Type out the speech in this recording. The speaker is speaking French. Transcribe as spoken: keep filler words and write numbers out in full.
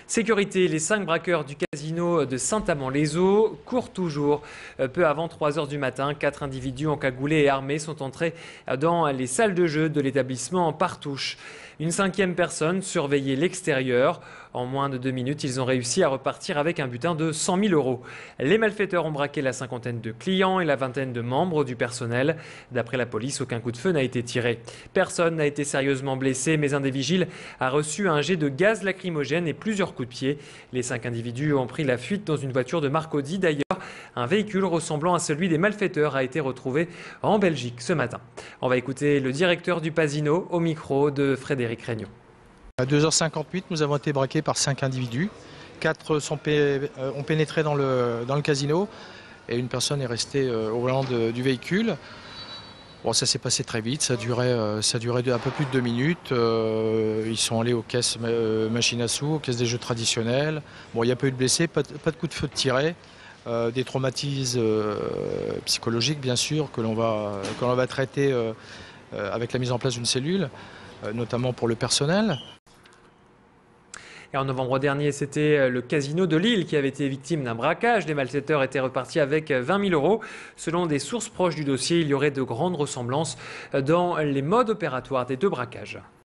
Sécurité, les cinq braqueurs du casino de Saint-Amand-les-Eaux courent toujours. Peu avant trois heures du matin, quatre individus encagoulés et armés sont entrés dans les salles de jeu de l'établissement Partouche. Une cinquième personne surveillait l'extérieur. En moins de deux minutes, ils ont réussi à repartir avec un butin de cent mille euros. Les malfaiteurs ont braqué la cinquantaine de clients et la vingtaine de membres du personnel. D'après la police, aucun coup de feu n'a été tiré. Personne n'a été sérieusement blessé, mais un des vigiles a reçu un jet de gaz lacrymogène et plusieurs coups de pied. Les cinq individus ont pris la fuite dans une voiture de marque Audi. D'ailleurs, un véhicule ressemblant à celui des malfaiteurs a été retrouvé en Belgique ce matin. On va écouter le directeur du Pasino au micro de Frédéric Regnault. À deux heures cinquante-huit, nous avons été braqués par cinq individus. Quatre sont pé ont pénétré dans le, dans le casino et une personne est restée euh, au volant de, du véhicule. Bon, ça s'est passé très vite, ça a duré, euh, ça a duré un peu plus de deux minutes. Euh, ils sont allés aux caisses euh, machines à sous, aux caisses des jeux traditionnels. Bon, il n'y a pas eu de blessés, pas de, pas de coup de feu de tiré. Euh, des traumatismes euh, psychologiques, bien sûr, que l'on va, que l'on va traiter euh, euh, avec la mise en place d'une cellule, euh, notamment pour le personnel. Et en novembre dernier, c'était le casino de Lille qui avait été victime d'un braquage. Les malfaiteurs étaient repartis avec vingt mille euros. Selon des sources proches du dossier, il y aurait de grandes ressemblances dans les modes opératoires des deux braquages.